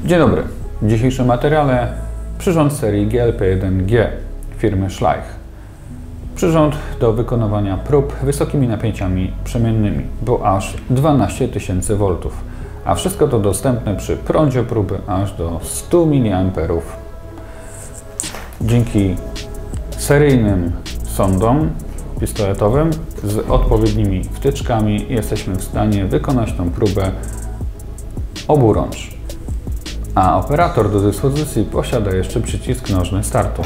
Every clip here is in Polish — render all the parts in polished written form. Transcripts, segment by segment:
Dzień dobry. W dzisiejszym materiale przyrząd serii GLP1G firmy Schleich. Przyrząd do wykonywania prób wysokimi napięciami przemiennymi, bo aż 12 000 V, a wszystko to dostępne przy prądzie próby aż do 100 mA. Dzięki seryjnym sondom pistoletowym z odpowiednimi wtyczkami jesteśmy w stanie wykonać tą próbę oburącz. A operator do dyspozycji posiada jeszcze przycisk nożny startu.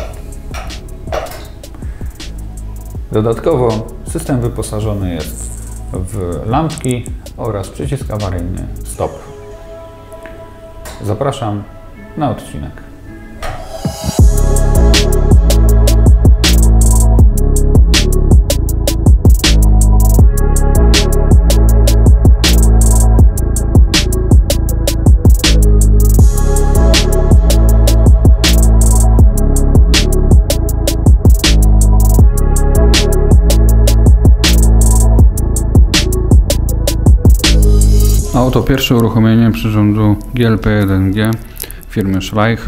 Dodatkowo system wyposażony jest w lampki oraz przycisk awaryjny stop. Zapraszam na odcinek. A oto pierwsze uruchomienie przyrządu GLP1G firmy Schleich.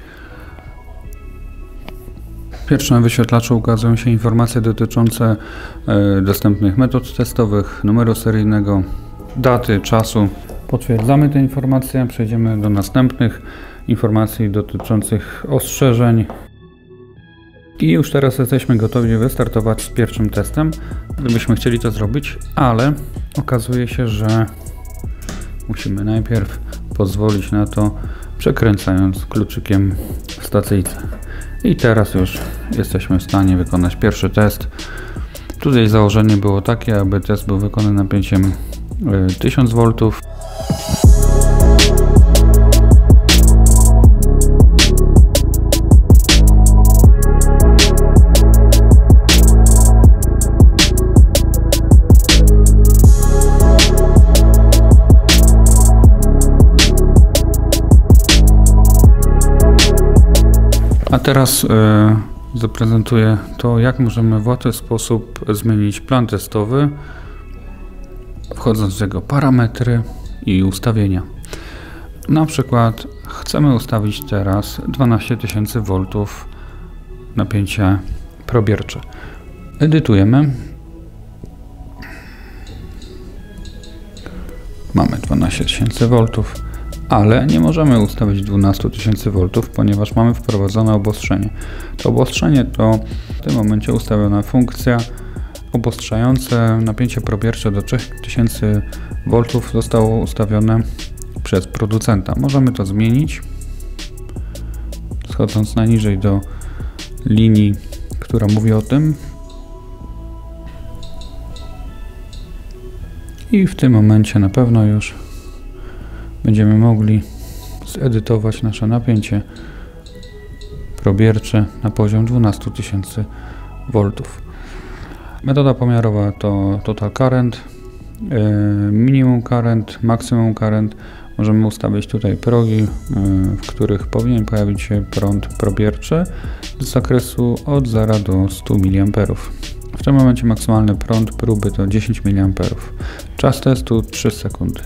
Pierwsze na wyświetlaczu ukazują się informacje dotyczące dostępnych metod testowych, numeru seryjnego, daty, czasu. Potwierdzamy te informacje, przejdziemy do następnych informacji dotyczących ostrzeżeń. I już teraz jesteśmy gotowi wystartować z pierwszym testem, gdybyśmy chcieli to zrobić, ale okazuje się, że musimy najpierw pozwolić na to, przekręcając kluczykiem w stacyjce. I teraz już jesteśmy w stanie wykonać pierwszy test. Tutaj założenie było takie, aby test był wykonany napięciem 1000 V. A teraz zaprezentuję to, jak możemy w łatwy sposób zmienić plan testowy, wchodząc w jego parametry i ustawienia. Na przykład chcemy ustawić teraz 12 000 V napięcie probiercze. Edytujemy. Mamy 12 000 V. Ale nie możemy ustawić 12 000 V, ponieważ mamy wprowadzone obostrzenie. To obostrzenie to w tym momencie ustawiona funkcja obostrzające napięcie probiercze do 3000 V zostało ustawione przez producenta. Możemy to zmienić, schodząc najniżej do linii, która mówi o tym. I w tym momencie na pewno już będziemy mogli zedytować nasze napięcie probiercze na poziom 12 000 V. Metoda pomiarowa to total current, minimum current, maximum current. Możemy ustawić tutaj progi, w których powinien pojawić się prąd probierczy z zakresu od 0 do 100 mA. W tym momencie maksymalny prąd próby to 10 mA. Czas testu 3 sekundy.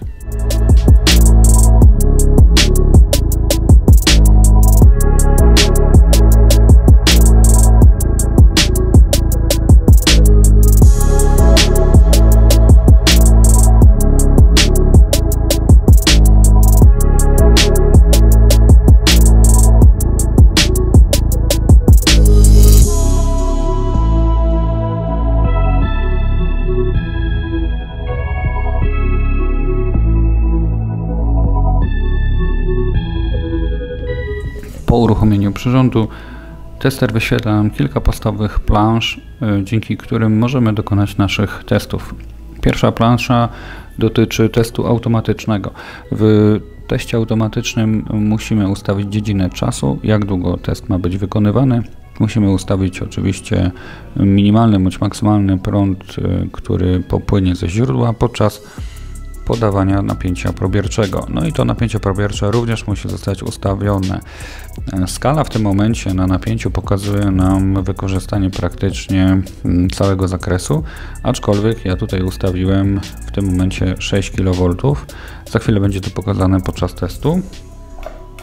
Po uruchomieniu przyrządu tester wyświetla nam kilka podstawowych plansz, dzięki którym możemy dokonać naszych testów. Pierwsza plansza dotyczy testu automatycznego. W teście automatycznym musimy ustawić dziedzinę czasu, jak długo test ma być wykonywany. Musimy ustawić oczywiście minimalny bądź maksymalny prąd, który popłynie ze źródła podczas podawania napięcia probierczego. No i to napięcie probiercze również musi zostać ustawione. Skala w tym momencie na napięciu pokazuje nam wykorzystanie praktycznie całego zakresu, aczkolwiek ja tutaj ustawiłem w tym momencie 6 kV. Za chwilę będzie to pokazane podczas testu.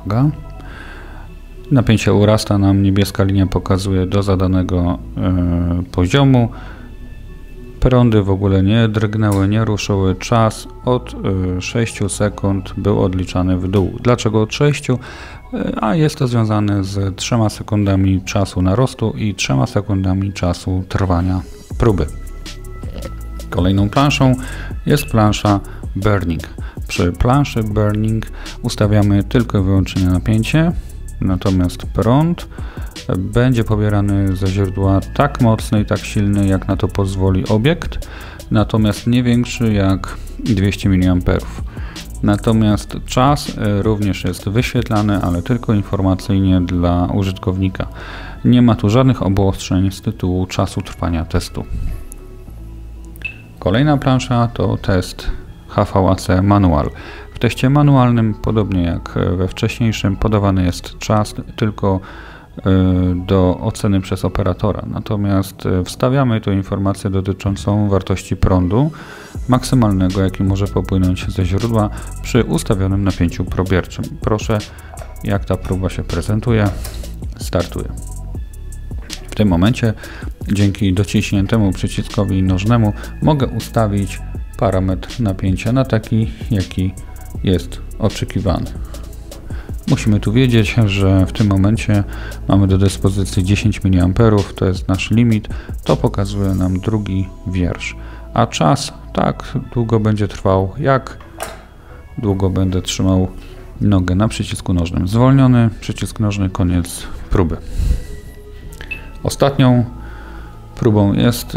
Uwaga. Napięcie urasta nam, niebieska linia pokazuje do zadanego poziomu. Prądy w ogóle nie drgnęły, nie ruszyły. Czas od 6 sekund był odliczany w dół. Dlaczego od 6? A jest to związane z 3 sekundami czasu narostu i 3 sekundami czasu trwania próby. Kolejną planszą jest plansza Burning. Przy planszy Burning ustawiamy tylko i wyłącznie napięcie, natomiast prąd będzie pobierany ze źródła tak mocny i tak silny, jak na to pozwoli obiekt, natomiast nie większy jak 200 mA. Natomiast czas również jest wyświetlany, ale tylko informacyjnie dla użytkownika. Nie ma tu żadnych obostrzeń z tytułu czasu trwania testu. Kolejna plansza to test HVAC Manual. W teście manualnym, podobnie jak we wcześniejszym, podawany jest czas tylko do oceny przez operatora. Natomiast wstawiamy tu informację dotyczącą wartości prądu maksymalnego, jaki może popłynąć ze źródła przy ustawionym napięciu probierczym. Proszę, jak ta próba się prezentuje. Startuje. W tym momencie dzięki dociśniętemu przyciskowi nożnemu mogę ustawić parametr napięcia na taki, jaki jest oczekiwany. Musimy tu wiedzieć, że w tym momencie mamy do dyspozycji 10 mA, to jest nasz limit, to pokazuje nam drugi wiersz. A czas tak długo będzie trwał, jak długo będę trzymał nogę na przycisku nożnym. Zwolniony przycisk nożny, koniec próby. Ostatnią próbą jest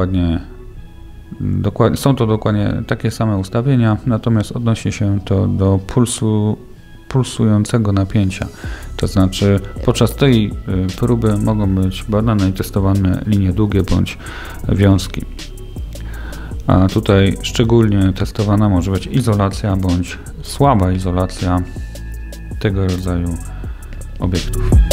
są to dokładnie takie same ustawienia, natomiast odnosi się to do pulsującego napięcia. To znaczy podczas tej próby mogą być badane i testowane linie długie bądź wiązki. A tutaj szczególnie testowana może być izolacja bądź słaba izolacja tego rodzaju obiektów.